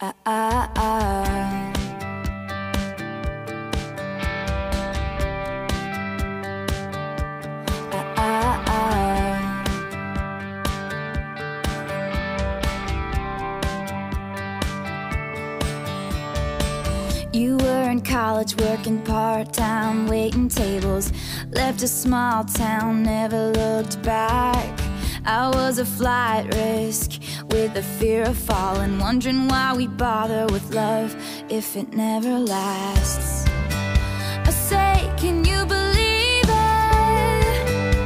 Ah, ah, ah. Ah, ah, ah. You were in college working part-time, waiting tables, left a small town, never looked back. I was a flight risk with the fear of falling, wondering why we bother with love if it never lasts. I say, can you believe it?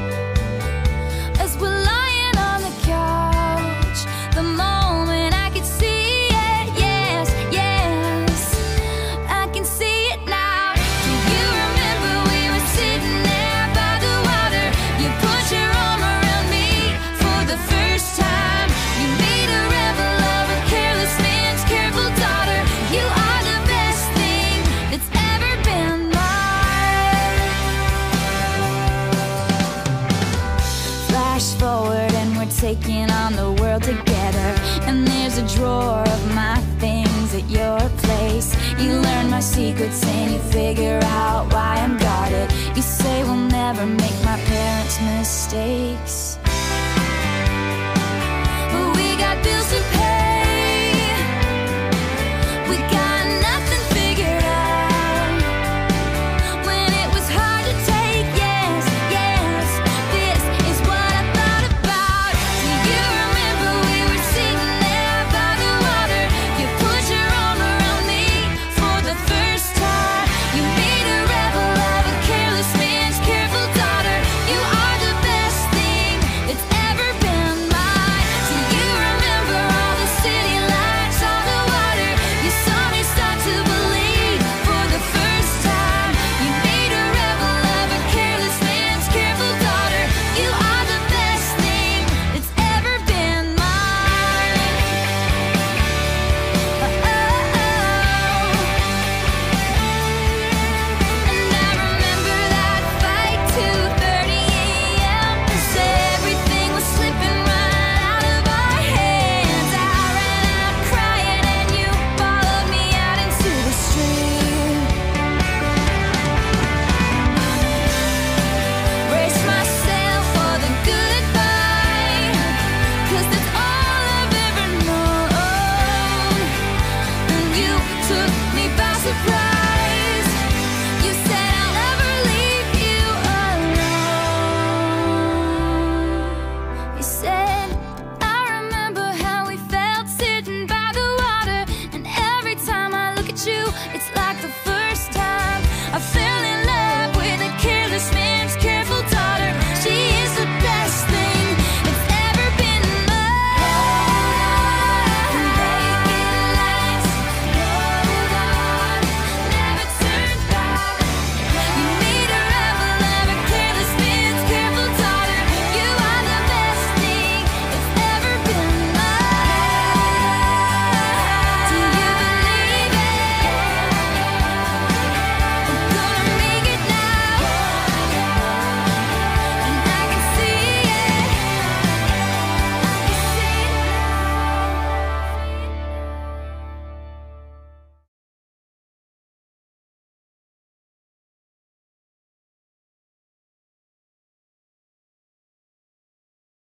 As we're lying on the couch, the moment I could see it, yes, yes, I can see it now. Do you remember we were sitting there by the water? You put your arm around me for the first time. You made a rebel of a careless man's careful daughter. You are the best thing that's ever been mine. Flash forward and we're taking on the world together, and there's a drawer of my things at your place. You learn my secrets and you figure out why I'm guarded. You say we'll never make my parents' mistakes, but we got bills to pay. We got nothing figured out. When it was hard to take, yes, yes, this is what I thought about. Do you remember we were sitting there by the water? You put your arm around me for the first time. You made a rebel of a careless man's careful daughter. You are the best thing that's ever been mine. Do you remember all the city lights on the water? You saw me start to believe for the first time. You made a rebel of a careless man's careful daughter. You are the best thing that's ever been mine. Oh, oh, oh. And I remember that fight, 2:30 a.m. as everything was slipping right out of our hands. I ran out crying and you followed me out into the street. Brace myself for the goodbye, 'cause that's all I've ever known. And you took me back